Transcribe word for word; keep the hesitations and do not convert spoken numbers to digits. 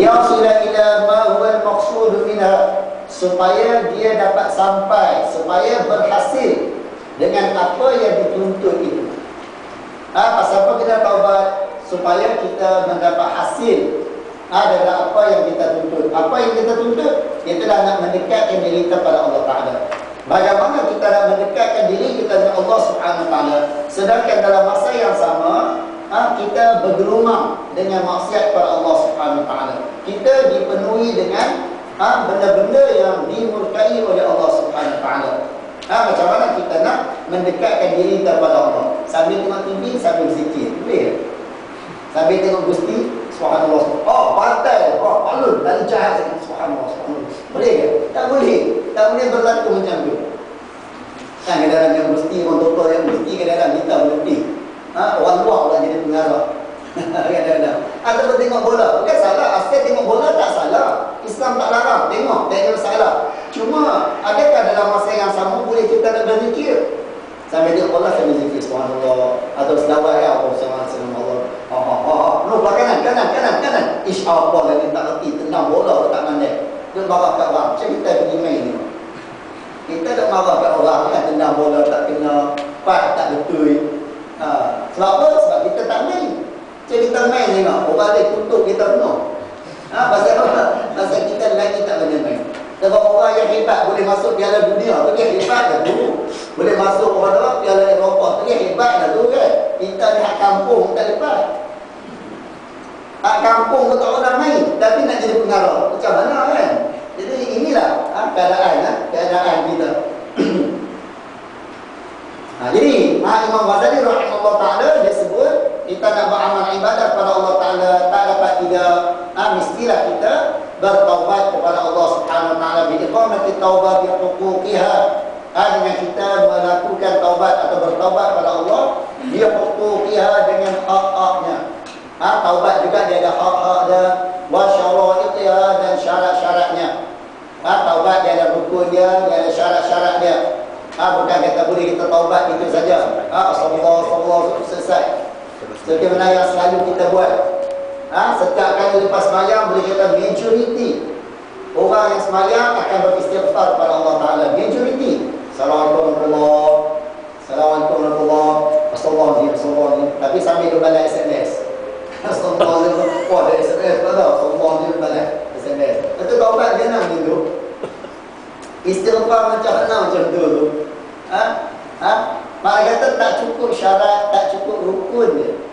liyasila ila ma huwa al-maqsud minha, supaya dia dapat sampai, supaya berhasil dengan apa yang dituntut itu. Ha, pasal apa kita taubat? Supaya kita mendapat hasil adalah apa yang kita tuntut. Apa yang kita tuntut? Itulah nak mendekatkan diri kita pada Allah Ta'ala. Bagaimana kita nak mendekatkan diri kita dengan Allah Subhanahu Wa Ta'ala, sedangkan dalam masa yang sama ha, kita bergelumang dengan maksiat pada Allah Subhanahu Wa Ta'ala. Kita dipenuhi dengan ha, benda-benda yang dimurkai oleh Allah Subhanahu Wa Ta'ala. Ha, macam mana kita nak mendekatkan diri kita pada Allah? Sambil tengok T V, sambil zikir. Boleh? Sambil tengok Gusti, subhanallah. Oh, batal. Oh, palun. Lalu jahat sangat. Subhanallah, subhanallah. Boleh ke? Tak boleh. Tak boleh berlaku macam tu. Kan kadang-kadang yang Gusti, orang doktor yang Gusti, kadang-kadang kita berlebih. Ha, orang luar pula jadi pengarah. Kadang-kadang. Ataupun tengok bola. Bukan salah. Asal tengok bola tak salah. Islam tak larang. Tengok. Tak ada masalah. Cuma, adakah dalam masa yang sama boleh kita nak berzikir? Sambil tengok bola, sambil zikir. Subhanallah. Atau selawat ya. Allah, subhanallah. Ha, ha, ha. No, kanan, kanan, kanan, kanan. Ish, apa lagi tak kerti. Tendang bola tak mandai. Dia marah kat orang. Macam kita pergi main ni. Kita tak marah kat orang kan. Tendang bola tak kena. Pat tak betul. Ha. Sebab apa? Sebab kita tak main. Macam kita main tengok. Orang dia tutup kita penuh. Ha, pasal apa? Pasal kita lagi tak boleh main. Sebab orang yang hebat boleh masuk Piala Dunia tu dia hebat dah tu. Boleh masuk orang apa Piala Eropah tu dia hebat dah tu kan. Kita ni hak kampung tak lepas. Hak kampung tu tak orang main tapi nak jadi pengarah. Macam mana kan? Jadi inilah ha, keadaan ha, keadaan kita. Ha, jadi ha, Imam Ghazali rahimahullah ta'ala dia sebut kita nak beramal ibadat pada Allah Ta'ala tak dapat tidak ha, mestilah kita bertaubat kepada Allah Subhanahu Wa Ta'ala biiqamati taubat bi huquqiha ha, dengan kita melakukan taubat atau bertaubat kepada Allah bi huquqiha dengan hak-haknya. Ha, taubat juga dia ada hak-hak dia wa syara'itha dan syarat-syaratnya. Ha, taubat dia ada rukun dia, dia ada syarat-syarat dia. Ha, bukan kata boleh kita taubat gitu saja. Ha, astagfirullah selesai. Seperti mana yang selalu kita buat. Ha, setiap kali lepas sembahyang boleh kata majoriti orang yang sembahyang akan beristighfar kepada Allah Ta'ala. Majoriti. Assalamualaikum warahmatullahi Assalamualaikum warahmatullahi Astagfirullahaladzim, astagfirullahaladzim. Tapi sambil dia balas S M S. Astagfirullahaladzim. Wah, ada S M S tak tahu. Astagfirullahaladzim balas S M S. Itu taubat dia nak gitu. Istighfar macam mana macam tu tu. Ha? Ha? Mak kata tak cukup syarat, tak cukup rukun dia.